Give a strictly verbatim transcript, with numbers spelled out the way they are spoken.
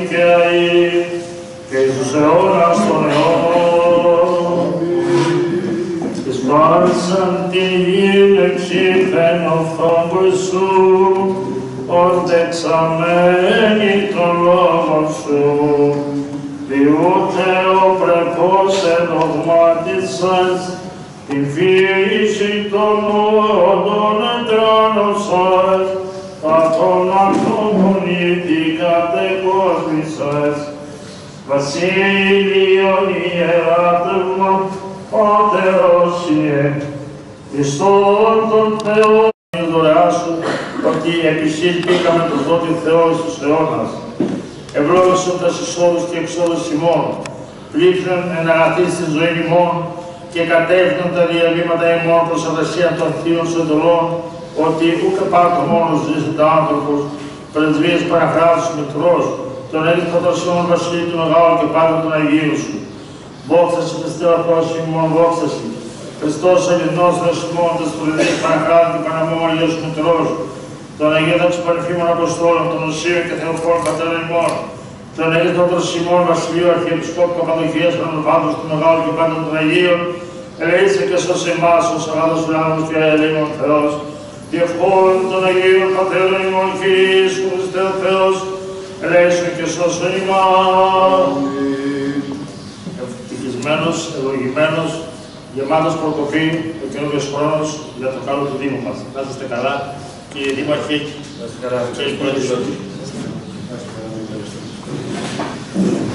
δικαίοι και εις τους αιώνας των αιώνων. Εις πάρσαν τη γην εξήφεν ο φόβος σου, ορτεξαμένη τον λόγο σου. Διούτε ο πρεπός ενδογμάτισας, την φύση των όντων εντράνωσας, κατ' τον ανθρώπων ήδη κατεκόσμησας. Βασίλειον ιεράτευμα, Πάτερος Ιε, Χριστόν τον Θεό, η δωρεά σου, ότι επισύς μπήκαμε το δότη Θεό εις τους αιώνας. Ευλόγησον τας εισόδους και εξόδους ημών, πλήφθεν εν αγαθής της ζωή ημών και κατεύθυνον τα διαλύματα ημών προς αδεσία των θείων σου εντολών, ότι ούκ πάρτο μόνος ζήσεται άνθρωπος, πρεσβείες παραχράτους μικρός, τον έλειπα των Σιών Βασιλείου του Μεγάλου και πάντα των Αγίων σου. Δόξαση Χριστέ Αθώς ημών, δόξαση. Χριστός Ελληνός Θεός ημών, τες πρεσβείες παραχράτου και Παναμόμου Αγίος Μητρός, τον Αγίων των Πανεφήμων Αποστόλων, των Οσίων και Θεοφόρων Πατέρων ημών, τον Αγίων των Σιμών Βασιλείου Αρχιεπισκόπου Καπαδοκίας Πανοπάντους του Μεγάλου και πάντα των Αγίων, ελεήσε και σώσε εμάς ως αγάδος ουράνους και αελίμων Θεός, διευχών των Αγίων Πατέρων ημών και Ιησού Χριστέ ο Θεός, ελέησον και σώσον ημάς. Ευτυχισμένος, ευλογημένος, γεμάτος προκοπή ο καινούργιος χρόνος για το καλό του Δήμου μας. Να είστε καλά, κύριε Δήμαρχε, και οι πρόεδροι.